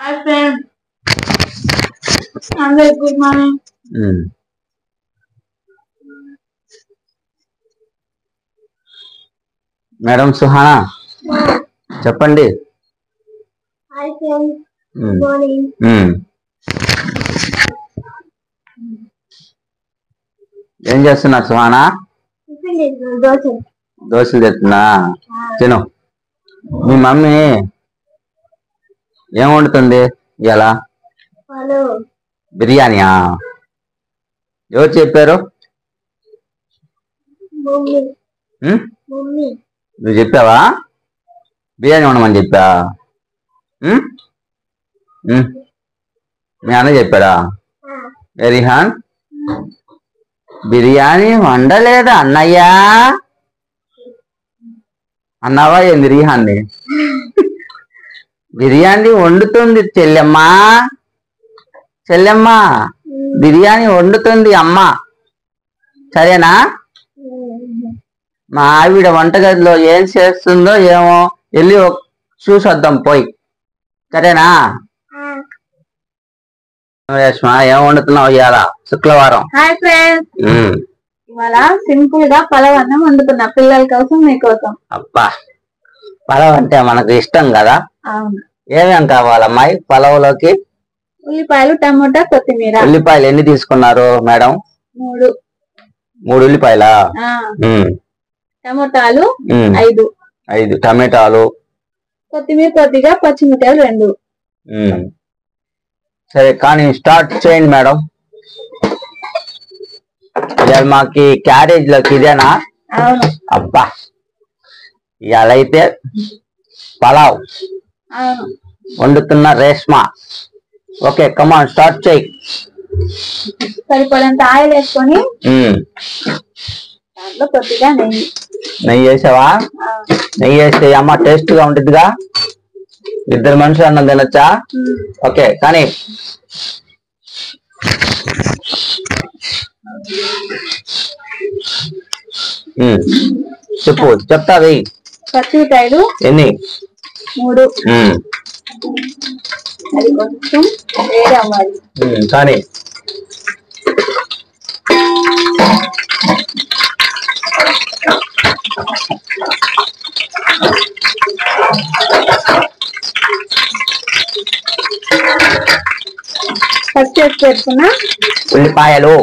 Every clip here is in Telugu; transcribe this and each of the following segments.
Hi friend, I'm very good morning. Madam Suhana చెప్పండి. Hi friend, good morning. ఏం చేస్తున్నా సుహానా? దోశలు తెస్తున్నా, తిను. మీ మమ్మీ ఏం వండుతుంది ఇలా? బిర్యానీయా? ఎవరు చెప్పారు? నువ్వు చెప్పావా? బిర్యానీ వండమని చెప్పా? మీ అన్న చెప్పాడా? రిహాన్ బిర్యానీ వండలేదా అన్నయ్యా అన్నావా ఏంది? రిహాన్ని బిర్యానీ వండుతుంది చెల్లెమ్మా, చెల్లెమ్మా బిర్యానీ వండుతుంది అమ్మ, సరేనా? మా ఆవిడ వంటగదిలో ఏం చేస్తుందో ఏమో, వెళ్ళి చూసొద్దాం పోయి, సరేనా? రేష్మా ఏం వండుతున్నావు ఇవాళ శుక్రవారం? హాయ్ ఫ్రెండ్స్, ఇవాళ సింపుల్ గా పలావ్ అన్నం వండుతున్నా, పిల్లల కోసం మీకోసం. అబ్బా, పలావ్ అంటే మనకు ఇష్టం కదా. అవును. ఏమేం కావాలమ్మాయి పలావ్లోకి? ఉల్లిపాయలు, టమోటా, కొత్తిమీర. ఉల్లిపాయలు ఎన్ని తీసుకున్నారు మేడం? 3. 3 ఉల్లిపాయలా? టమోటాలు 5. 5 టమాటాలు. కొత్తిమీర కొద్దిగా, పచ్చిమిరపకాయలు 2. సరే కానీ స్టార్ట్ చేయండి మేడం. ఇవాళ మాకి క్యారేజ్ లోకి ఇదేనా? అవును. అబ్బా, ఇవాళ అయితే పలావ్ వండుతున్న రేష్మా. ఓకే కమాన్ స్టార్ట్ చేయి. సరిపోయేంత ఆయిల్ వేసుకొని దాంట్లో కొద్దిగా నెయ్యి. నెయ్యి వేసావా? నెయ్యి వేస్తే అమ్మ టేస్ట్ గా ఉంటుందిగా. 2 మనుషులు అన్నం తినొచ్చా? ఓకే కానీ చెప్పు, చెప్తావి. పచ్చిమిరపకాయలు ఎన్ని? 3. అది కొంచెం వేడి అవ్వాలి. కానీ కట్ చేసి పెట్టుకున్న ఉల్లిపాయలు.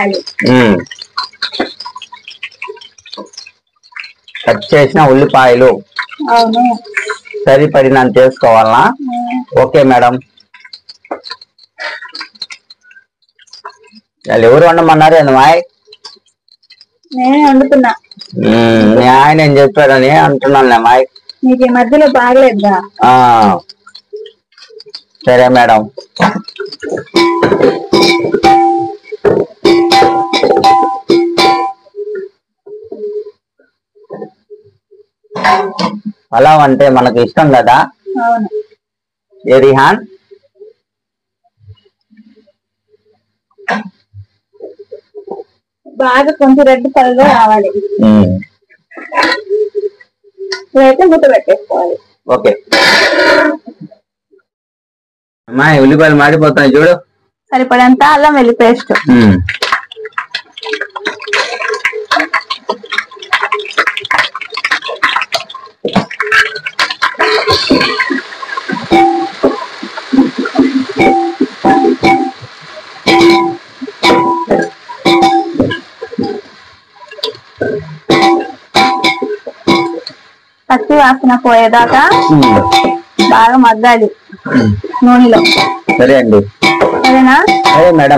కట్ చేసిన ఉల్లిపాయలు. అవును. సరిపడినంత చేసుకోవాలనా? Okay madam. వాళ్ళు ఎవరు వండమన్నారు అమ్మాయి? నేనే వండుతున్నా. మీ ఆయన ఏం చెప్పాడని అంటున్నాను అమ్మాయి. నీకు ఈ మధ్యలో బాగలేదా? సరే మేడం. పలావ్ అంటే మనకు ఇష్టం కదా. అవును. ఏ రిహాన్? బాగా కొంచెం రెడ్ కలర్ గా రావాలి. ఇదైతే మూత పెట్టేసుకోవాలి. ఓకే అమ్మాయి, ఉల్లిపాయలు మాడిపోతాయి చూడు. సరిపడేంత అల్లం వెల్లుల్లి పేస్ట్. పచ్చి వాసన పోయేదాకా బాగా మగ్గాలి నూనెలో. సరే అండి. సరేనా? సరే మేడం.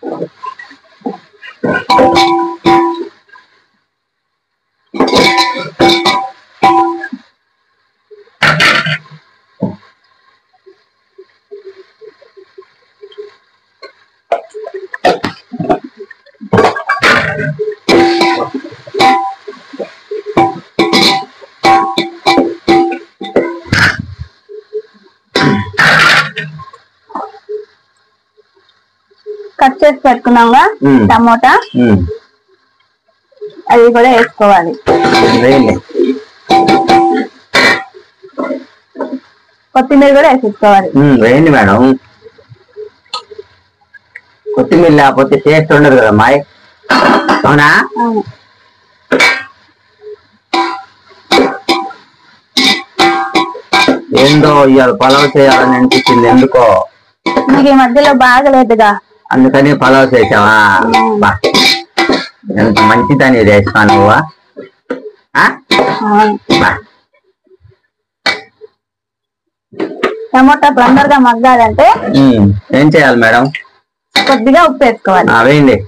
కట్ చేసి పెట్టుకున్నాగా టమోటా, అది కూడా వేసుకోవాలి. కొత్తిమీర కూడా వేసేసుకోవాలి. వేయండి మేడం. కొత్తిమీర లేకపోతే టేస్ట్ ఉండదు కదా మాయ్. అవునా? ఏందో ఇవాళ పలావ్ చేయాలని అనిపించింది ఎందుకో. మీకు ఈ మధ్యలో బాగలేదుగా, అందుకని పలావ్ చేసావా? ఎంత మంచిదని చేస్తా నువ్వా. టమోటా తొందరగా మగ్గాలంటే ఏం చేయాలి మేడం? కొద్దిగా ఉప్పు వేసుకోవాలి. వేయండి.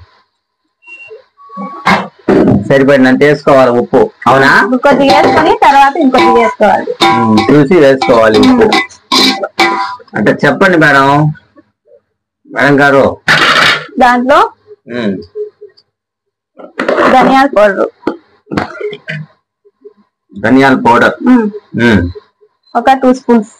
సరిపడినంత వేసుకోవాలి ఉప్పు. అవునా? కొద్దిగా వేసుకొని తర్వాత ఇంకొద్దిగా వేసుకోవాలి. చూసి వేసుకోవాలి ఉప్పు. అంటే చెప్పండి మేడం. మేడం గారు, దాంట్లో ధనియాల పౌడర్. ధనియాల పౌడర్ ఒక 2 స్పూన్స్.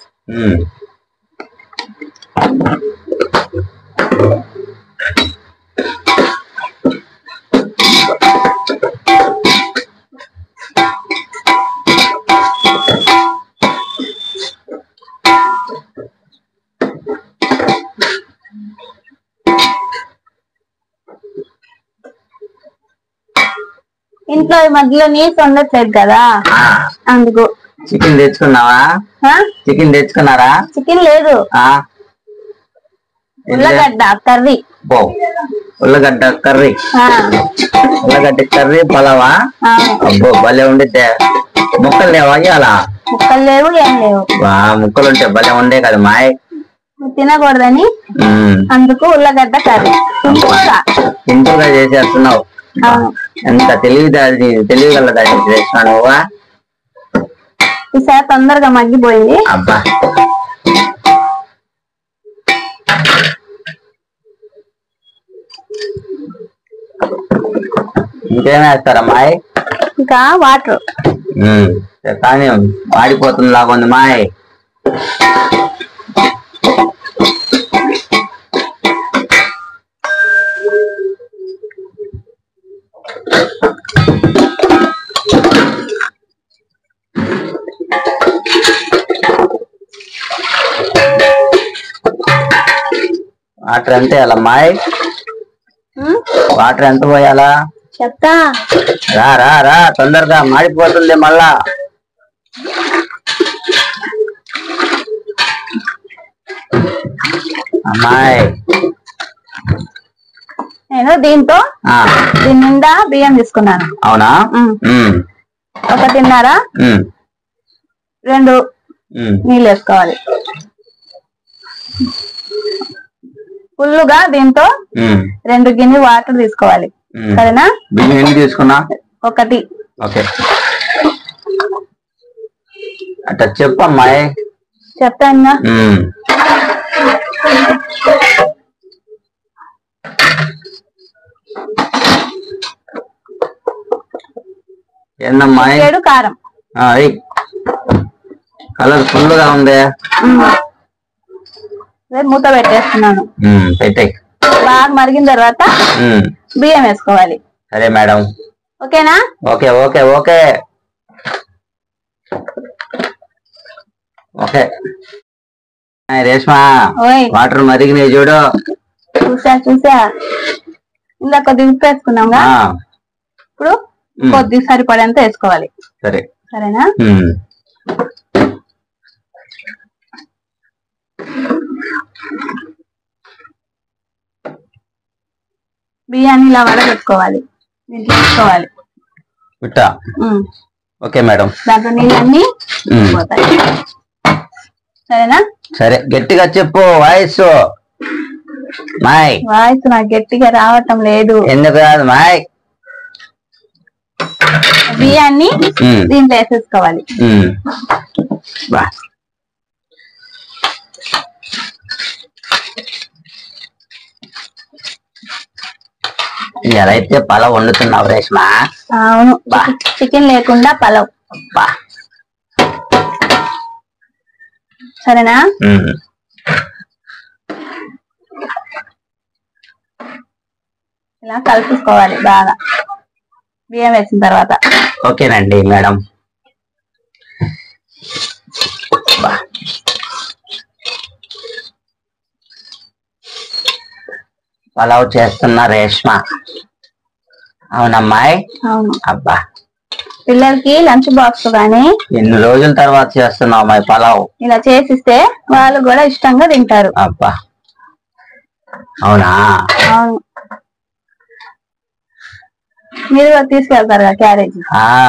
ఇంట్లో ఈ మధ్యలో నీళ్ళు ఉండట్లేదు కదా, అందుకు. చికెన్ తెచ్చుకున్నావా? చికెన్ తెచ్చుకున్నారా? చికెన్ లేదు, ఉల్లగడ్డ కర్రీ. ఉల్లగడ్డ కర్రీ. ఉల్లగడ్డ కర్రీ పలావా? అబ్బో భలే ఉండిద్దే. ముక్కలు లేవా అలా? ముక్కలు లేవు, ఏం లేవు. ముక్కలు ఉంటే భలే ఉండే కదా మాయ్. తినకూడదని అందుకు ఉల్లగడ్డ కర్రీ సింపుల్ గా చేసేస్తున్నావు. ఎంత తెలివిగలదాన్ని చేస్తున్నావు నువ్వా. ఈసారి తొందరగా మగ్గిపోయింది. అబ్బా, ఇంకేం వేస్తారా మాయ్? ఇంకా వాటర్. కానీ వాడిపోతుంది లాగా ఉంది మాయ్. వాటర్ ఎంత వేయాలా మాయ్? వాటర్ ఎంత పోయాలా చెప్తా. రా రా రా, తొందరగా మాడిపోతుంది మళ్ళా. అమ్మాయి, నేను దీని నిండా బియ్యం తీసుకున్నాను. అవునా? 1.5 2 నీళ్ళు వేసుకోవాలి. ఫుల్లుగా దీంతో 2 గిన్నె వాటర్ తీసుకోవాలి. సరేనా? బియ్యం ఎన్ని తీసుకున్నా? 1. ఓకే, అట్లా చెప్పమ్మాయి. చెప్తాను. ఏందమ్మా? కారం. కలర్ ఫుల్ గా ఉంది. మూత పెట్టేస్తున్నాను. పెట్టాయి. బాగా మరిగిన తర్వాత బియ్యం వేసుకోవాలి. సరే మేడం. ఓకేనా? Okay okay okay okay. Reshma, water మరిగినాయి చూడు. చూసా. ఇందాక కొద్దిగా ఉప్పు వేసుకున్నాంగా, ఇప్పుడు కొద్దిగా సరిపడేంత వేసుకోవాలి. సరే, సరేనా? బియ్యాన్ని ఇలా వడగట్టుకోవాలి. దీంట్లో వేసుకోవాలి. Okay madam. దాంట్లో నీళ్ళన్నీ పోతాయి. సరేనా? సరే, గట్టిగా చెప్పు. వాయిస్ నాకు గట్టిగా రావటం లేదు. ఎందుకు రాదు మాయ్? బియ్యాన్ని దీంట్లో వేసేసుకోవాలి. ఎలా అయితే పలావ్ వండుతున్నావు రేష్మా? అవును, చికెన్ లేకుండా పలావ్. సరేనా? ఇలా కలుపుకోవాలి బాగా బియ్యం వేసిన తర్వాత. ఓకేనండి మేడం. పలావ్ చేస్తున్న రేష్మ. అవునమ్మాయి. అవును. అబ్బా, పిల్లలకి లంచ్ బాక్స్ గానీ ఎన్ని రోజుల తర్వాత చేస్తున్నావు అమ్మాయి పలావ్? ఇలా చేసిస్తే వాళ్ళు కూడా ఇష్టంగా తింటారు. అబ్బా, అవునా? అవును. మీరు కూడా తీసుకెళ్తారు కదా క్యారేజీ?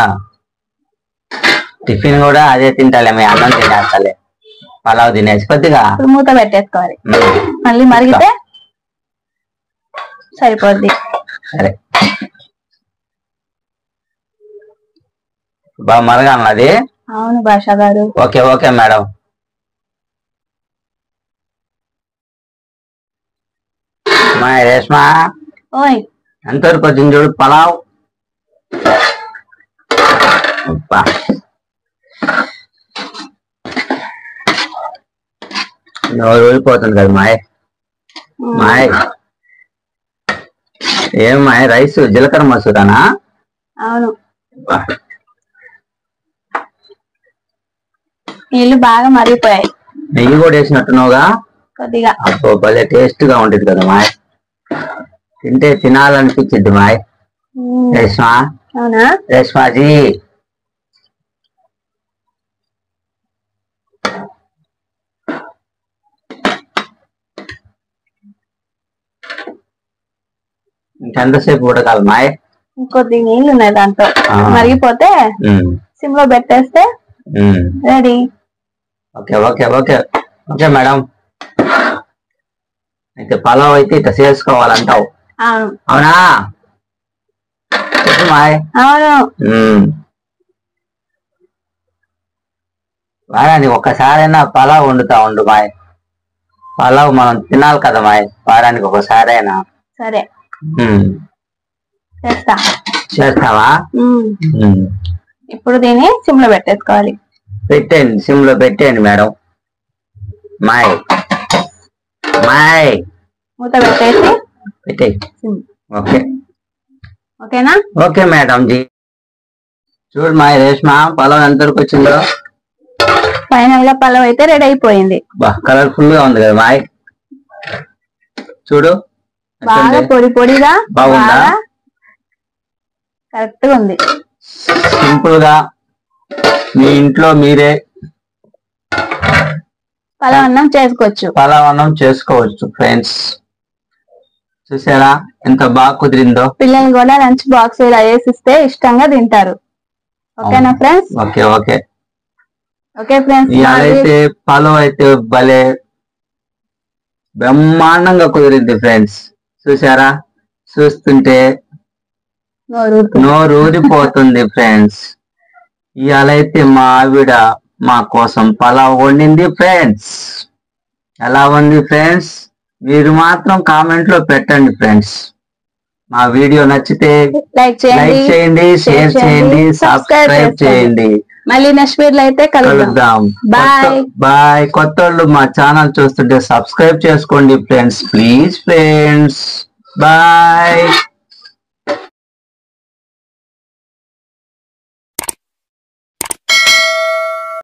టిఫిన్ కూడా అదే తింటాలే, మీ అన్నం తినేస్తాలే, పలావ్ తినేసి కొద్దిగా ఇప్పుడు మూత పెట్టేసుకోవాలి. మళ్ళీ మరిగితే సరిపోద్ది. సరే, బాగా మరగాలది. అవును భాషా గారు. Okay okay madam. మా రేష్మ, ఓయ్ ఎంతవరకు వచ్చింది చూడు పలావ్. అబ్బా, నోరు ఊరిపోతుంది కదా మాయ్. మాయ్, ఏం మాయ్, రైస్ జీలకర్ర మసూరానా? అవును. నీళ్లు బాగా మరిగిపోయాయి. నెయ్యి కూడా వేసినట్టున్నావుగా కొద్దిగా. అబ్బో, భలే టేస్ట్ గా ఉంటుంది కదా మాయ్, తింటే తినాలనిపించింది మాయ్. రేష్మ. అవునా? రేష్మాజీ, ఇంకెంతసేపు ఉడకాలి మాయ్? ఇంకొద్ది నీళ్లు ఉన్నాయి దాంట్లో, మరిగిపోతే సిమ్ లో పెట్టేస్తే ready. Okay okay okay okay madam. అయితే పలావ్ అయితే ఇట్లా చేసుకోవాలంటావు? అవునా? చెప్పు మాయ్. అవును. వారానికి ఒక్కసారైనా పలావ్ వండుతా ఉండు మాయ్. పలావ్ మనం తినాలి కదా మాయ్, వారానికి ఒకసారైనా. సరే చేస్తా. చేస్తావా? ఇప్పుడు దీన్ని సిమ్ లో పెట్టేసుకోవాలి. పెట్టండి, సిమ్ లో పెట్టండి మేడం. మాయ్ మాయ్, మూత పెట్టేసి పెట్టేయి. ఓకే ఓకేనా? Okay madam ji. చూడు మాయ్, రేష్మ పలావ్ ఎంతవరకు వచ్చిందో. ఫైనల్ గా పలావ్ అయితే రెడీ అయిపోయింది. కలర్ఫుల్ గా ఉంది కదా మాయ్, చూడు. బాగా పొడి పొడిగా బాగుందా? కరెక్ట్ గా ఉంది. సింపుల్ గా మీ ఇంట్లో మీరే పలావ్ అన్నం చేసుకోవచ్చు. పలావ్ అన్నం చేసుకోవచ్చు ఫ్రెండ్స్. చూసారా ఎంత బాగా కుదిరిందో? పిల్లలు కూడా లంచ్ బాక్స్ ఇలా వేసిస్తే ఇష్టంగా తింటారు. ఓకేనా friends? Okay okay okay friends. ఇవాళైతే పలావ్ అయితే భలే బ్రహ్మాండంగా కుదిరింది ఫ్రెండ్స్. చూసారా? చూస్తుంటే నోరు ఊరిపోతుంది ఫ్రెండ్స్. ఇవాళైతే మా ఆవిడ మా కోసం పలావ్ వండింది ఫ్రెండ్స్. ఎలా ఉంది ఫ్రెండ్స్? మీరు మాత్రం కామెంట్ లో పెట్టండి ఫ్రెండ్స్. మా వీడియో నచ్చితే లైక్ చేయండి, షేర్ చేయండి, సబ్స్క్రైబ్ చేయండి. మళ్ళీ నెక్స్ట్ వీడియో అయితే కలుద్దాం. Bye bye. కొత్తోళ్ళు మా ఛానల్ చూస్తుంటే సబ్స్క్రైబ్ చేసుకోండి ఫ్రెండ్స్, ప్లీజ్ ఫ్రెండ్స్. బాయ్.